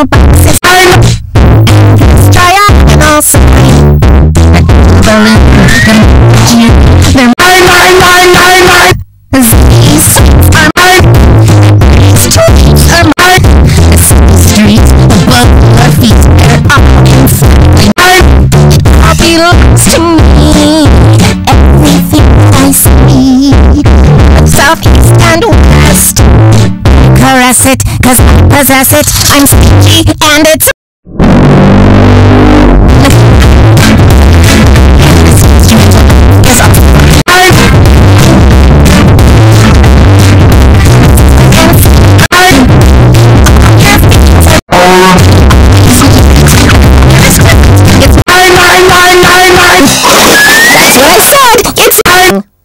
no boxes. This triangle sign. They're mine. These are mine. These trees are mine. The streets above our feet, they're all inside mine. All belongs to me. Everything I see, south, east, and west. Caress it, 'cause I possess it. I'm stingy and it's